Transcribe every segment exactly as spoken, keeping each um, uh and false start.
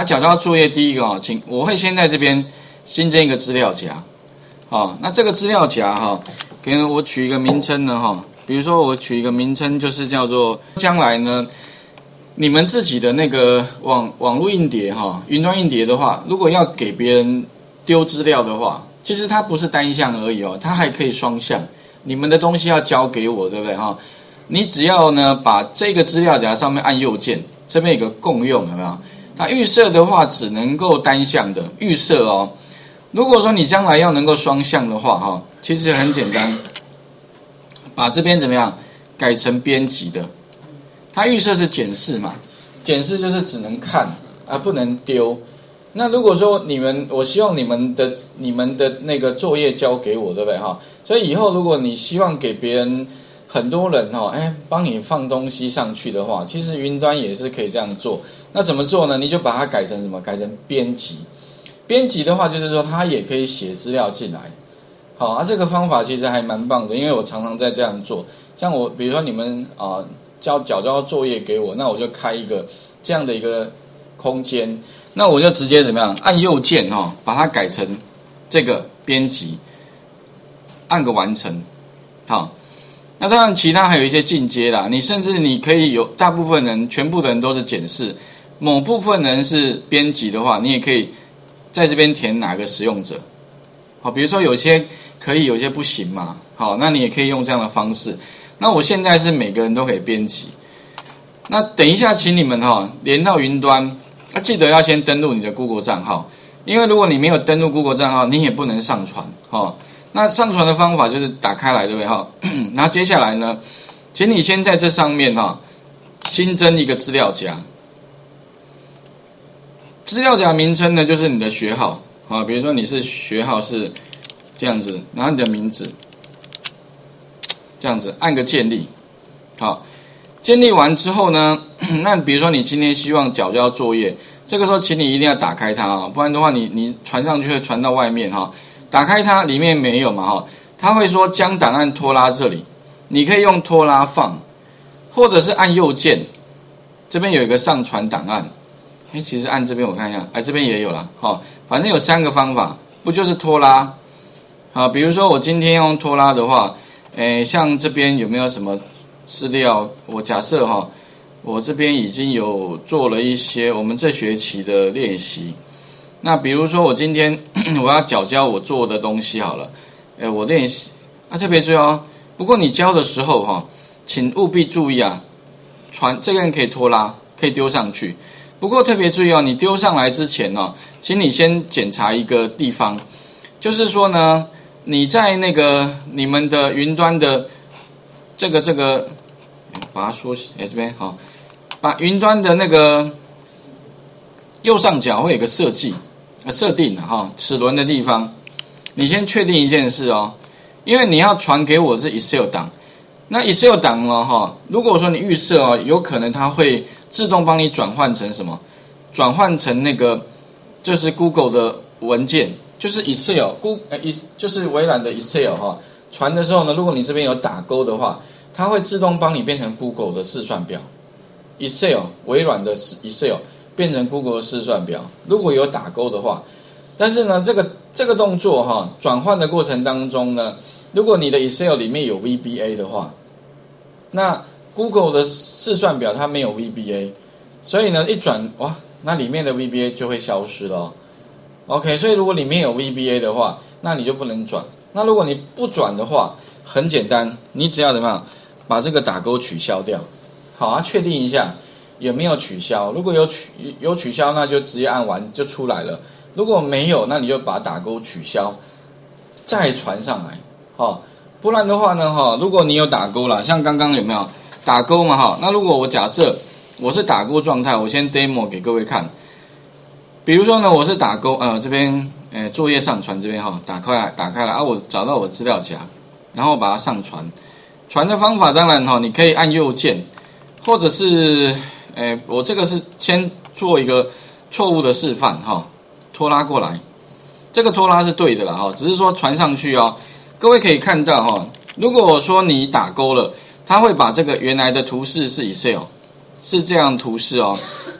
啊，缴交作业第一个哦，请我会先在这边新增一个资料夹，哦，那这个资料夹哈、哦，给我取一个名称呢哈、哦，比如说我取一个名称就是叫做将来呢，你们自己的那个网网络硬碟哈、哦，云端硬碟的话，如果要给别人丢资料的话，其实它不是单向而已哦，它还可以双向。你们的东西要交给我，对不对哈？你只要呢把这个资料夹上面按右键，这边有个共用，有没有？它预设的话只能够单向的预设哦。如果说你将来要能够双向的话，哈，其实很简单，把这边怎么样改成编辑的。它预设是检视嘛，检视就是只能看而不能丢。那如果说你们，我希望你们的你们的那个作业交给我，对不对哈？所以以后如果你希望给别人很多人哈，哎，帮你放东西上去的话，其实云端也是可以这样做。那怎么做呢？你就把它改成什么？改成编辑。编辑的话，就是说它也可以写资料进来。好啊，这个方法其实还蛮棒的，因为我常常在这样做。像我，比如说你们啊、呃、交缴交作业给我，那我就开一个这样的一个空间，那我就直接怎么样？按右键哈、哦，把它改成这个编辑，按个完成。好。那当然，其他还有一些进阶啦。你甚至你可以有大部分人，全部的人都是检视，某部分人是编辑的话，你也可以在这边填哪个使用者。好，比如说有些可以，有些不行嘛。好，那你也可以用这样的方式。那我现在是每个人都可以编辑。那等一下，请你们哈、哦、连到云端，那、啊、记得要先登录你的 Google 账号，因为如果你没有登录 Google 账号，你也不能上传。哦。那上传的方法就是打开来，对不对哈？然后接下来呢，请你先在这上面哈新增一个资料夹。资料夹名称呢就是你的学号啊，比如说你是学号是这样子，然后你的名字这样子，按个建立。好，建立完之后呢，那比如说你今天希望缴交作业，这个时候请你一定要打开它啊，不然的话你你传上去会传到外面哈。打开它，里面没有嘛哈，它会说将档案拖拉这里，你可以用拖拉放，或者是按右键，这边有一个上传档案，哎，其实按这边我看一下，哎，这边也有了哈，反正有三个方法，不就是拖拉？好，比如说我今天用拖拉的话，哎，像这边有没有什么资料？我假设哈，我这边已经有做了一些我们这学期的练习。那比如说我今天我要缴交我做的东西好了，哎，我练习啊，特别注意哦。不过你交的时候哈、哦，请务必注意啊，传这个人可以拖拉，可以丢上去。不过特别注意哦，你丢上来之前哦，请你先检查一个地方，就是说呢，你在那个你们的云端的这个这个，把它缩小，哎，这边好，把云端的那个右上角会有个设计。设定哈齿轮的地方，你先确定一件事哦，因为你要传给我是 Excel 档，那 Excel 档哦哈，如果说你预设哦，有可能它会自动帮你转换成什么？转换成那个就是 Google 的文件，就是 Excel，Google 呃就是微软的 Excel 哈，传的时候呢，如果你这边有打勾的话，它会自动帮你变成 Google 的试算表 ，Excel 微软的 Excel。变成 Google 的试算表，如果有打勾的话，但是呢，这个这个动作哈，转换的过程当中呢，如果你的 Excel 里面有 V B A 的话，那 Google 的试算表它没有 V B A， 所以呢，一转哇，那里面的 V B A 就会消失了、哦。OK， 所以如果里面有 V B A 的话，那你就不能转。那如果你不转的话，很简单，你只要怎么样把这个打勾取消掉，好啊，确定一下。有没有取消？如果有取有取消，那就直接按完就出来了。如果没有，那你就把打勾取消，再传上来，哈。不然的话呢，哈，如果你有打勾啦，像刚刚有没有打勾嘛，哈？那如果我假设我是打勾状态，我先 demo 给各位看。比如说呢，我是打勾，呃，这边，呃，作业上传这边哈，打开来，打开来啊，我找到我资料夹，然后把它上传。传的方法当然哈，你可以按右键，或者是。哎，我这个是先做一个错误的示范哈，拖拉过来，这个拖拉是对的啦哈，只是说传上去哦，各位可以看到哈，如果说你打勾了，它会把这个原来的图示是 Excel， 是这样图示哦，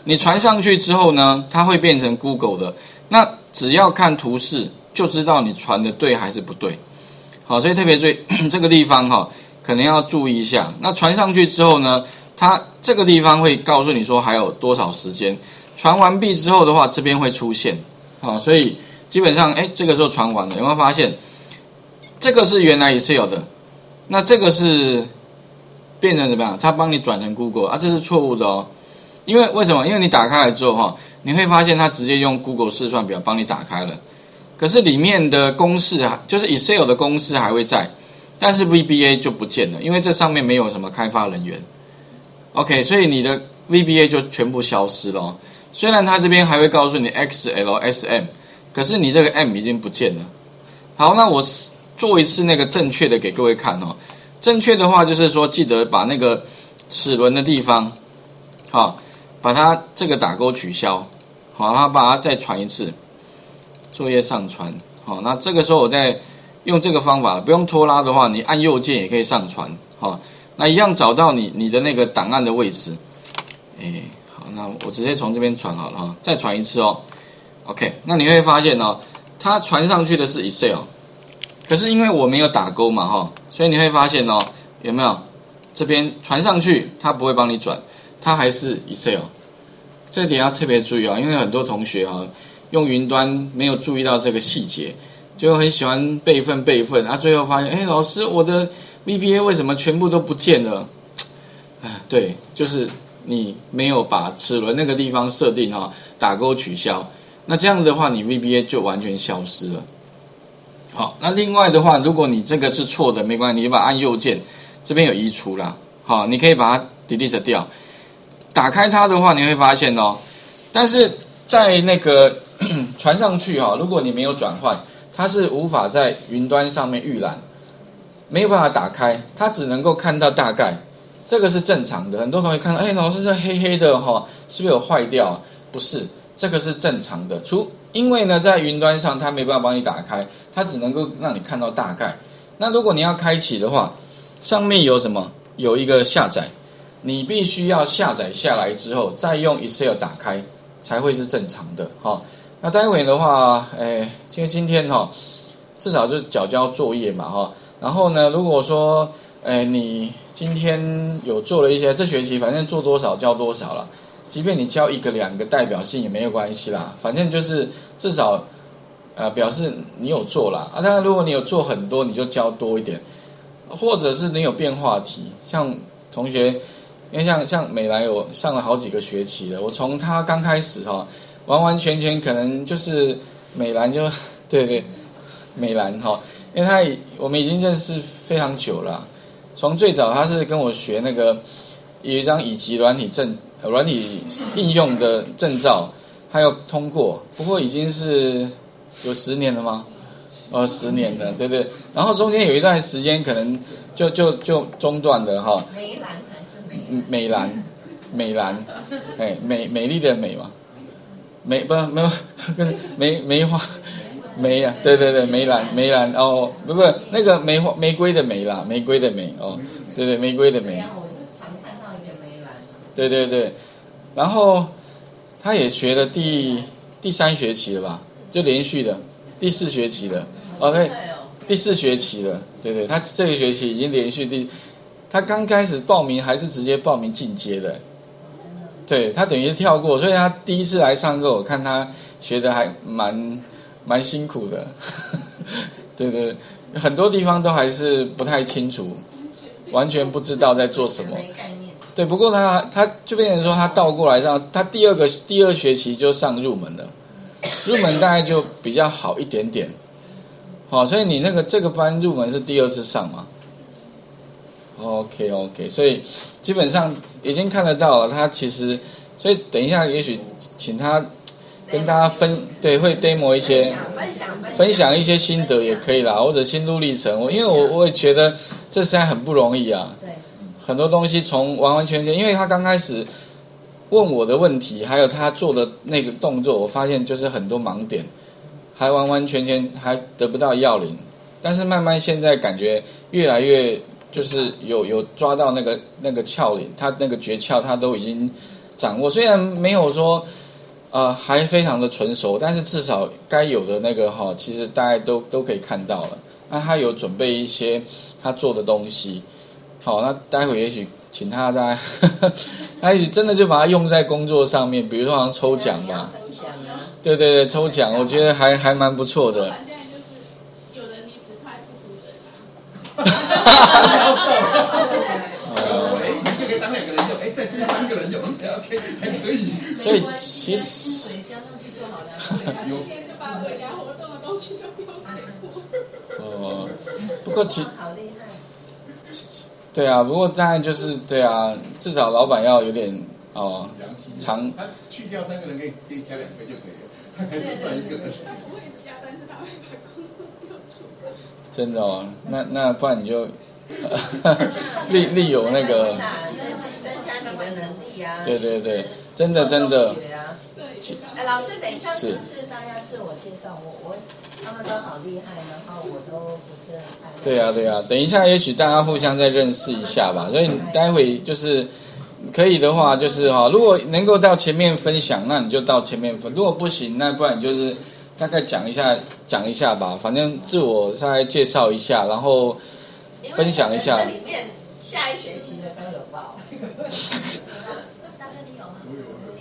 你传上去之后呢，它会变成 Google 的。那只要看图示就知道你传的对还是不对。好，所以特别注意这个地方哈，可能要注意一下。那传上去之后呢，它这个地方会告诉你说还有多少时间。传完毕之后的话，这边会出现。好，所以基本上，哎，这个时候传完了，有没有发现？这个是原来也是有的，那这个是变成怎么样？它帮你转成 Google 啊，这是错误的哦。因为为什么？因为你打开来之后哈，你会发现它直接用 Google 试算表帮你打开了。可是里面的公式啊，就是 Excel 的公式还会在，但是 V B A 就不见了，因为这上面没有什么开发人员。OK， 所以你的 V B A 就全部消失了哦。虽然它这边还会告诉你 X L S M， 可是你这个 M 已经不见了。好，那我做一次那个正确的给各位看哦。正确的话就是说，记得把那个齿轮的地方，好，把它这个打勾取消，好，然后把它再传一次。作业上传，好，那这个时候我再用这个方法，不用拖拉的话，你按右键也可以上传，好，那一样找到你你的那个档案的位置，哎，好，那我直接从这边传好了哈，再传一次哦 ，OK， 那你会发现哦，它传上去的是 Excel， 可是因为我没有打勾嘛哈，所以你会发现哦，有没有这边传上去，它不会帮你转，它还是 Excel， 这点要特别注意啊，因为很多同学啊。用云端没有注意到这个细节，就很喜欢备份备份，啊，最后发现，哎，老师，我的 V B A 为什么全部都不见了？哎，对，就是你没有把齿轮那个地方设定哈，打勾取消，那这样子的话，你 V B A 就完全消失了。好，那另外的话，如果你这个是错的，没关系，你把它按右键，这边有移除啦，好，你可以把它 delete 掉。打开它的话，你会发现哦，但是在那个传上去哈，如果你没有转换，它是无法在云端上面预览，没有办法打开，它只能够看到大概，这个是正常的。很多同学看到，哎，老师这黑黑的哈，是不是有坏掉？不是，这个是正常的。除因为呢，在云端上它没办法帮你打开，它只能够让你看到大概。那如果你要开启的话，上面有什么？有一个下载，你必须要下载下来之后，再用 Excel 打开，才会是正常的哈。那待会的话，哎，因为今天哈，至少就是缴交作业嘛哈。然后呢，如果说，哎，你今天有做了一些，这学期反正做多少交多少了，即便你交一个两个代表性也没有关系啦，反正就是至少，呃，表示你有做啦。啊，当然如果你有做很多，你就交多一点，或者是你有变化题，像同学，因为像像美兰有上了好几个学期了，我从他刚开始哈。完完全全可能就是美兰就对对美兰哈，因为他我们已经认识非常久了，从最早他是跟我学那个有一张乙级软体证软体应用的证照，他有通过，不过已经是有十年了吗？哦，十年了，对对。然后中间有一段时间可能就就就中断了哈。 美兰还是美兰？美兰，美兰，哎，美美丽的美嘛。梅不没有，梅梅花梅啊，对对对，梅兰梅兰哦，不不，那个梅花玫瑰的梅啦，玫瑰的梅哦，对对，玫瑰的梅。 我常看到一个梅兰。 对对对，然后他也学了第第三学期了吧，就连续的第四学期了 ，OK， 第四学期了，对对，他这个学期已经连续第，他刚开始报名还是直接报名进阶的。对，他等于是跳过，所以他第一次来上课，我看他学的还蛮蛮辛苦的，对对，很多地方都还是不太清楚，完全不知道在做什么。 没概念。 对，不过他他就变成说他倒过来上，他第二个第二学期就上入门了，入门大概就比较好一点点，好，所以你那个这个班入门是第二次上嘛？ OK OK， 所以基本上已经看得到了，他其实，所以等一下也许请他跟大家分，对，会 demo 一些分享分享一些心得也可以啦，或者心路历程。我因为我我也觉得这实在很不容易啊， 对， 很多东西从完完全全，因为他刚开始问我的问题，还有他做的那个动作，我发现就是很多盲点，还完完全全还得不到要领，但是慢慢现在感觉越来越。就是有有抓到那个那个窍领，他那个诀窍他都已经掌握，虽然没有说呃还非常的纯熟，但是至少该有的那个哈、哦，其实大家都都可以看到了。那他有准备一些他做的东西，好，那待会也许请他在，他也许真的就把它用在工作上面，比如说好像抽奖吧， 分享啊， 对对对，抽奖，我觉得还还蛮不错的。 有人离职他也不服人啊。 哎，你就可以当两个人用，哎，再多三个人用，还可以还可以。 所以其实水加上去就好了。 今天就把尾牙活动的东西都丢给我。 哦，不过其好厉害。 对啊，不过当然就是对啊，至少老板要有点哦长。 他去掉三个人，可以可以加两个就可以了，他还是赚一个人。 他不会加，但是他会把工作调出来。 真的哦，那那不然你就立立有那个， 增增加你的能力啊。 对对对，真的真的。 哎，老师，等一下是不是大家自我介绍？我我他们都好厉害，然后我都不是很爱。 对啊对啊，等一下也许大家互相再认识一下吧。所以待会就是可以的话，就是哈、哦，如果能够到前面分享，那你就到前面分；如果不行，那不然你就是大概讲一下讲一下吧。反正自我再介绍一下，然后分享一下。 这里面下一学期的都有报。 大哥，你有吗？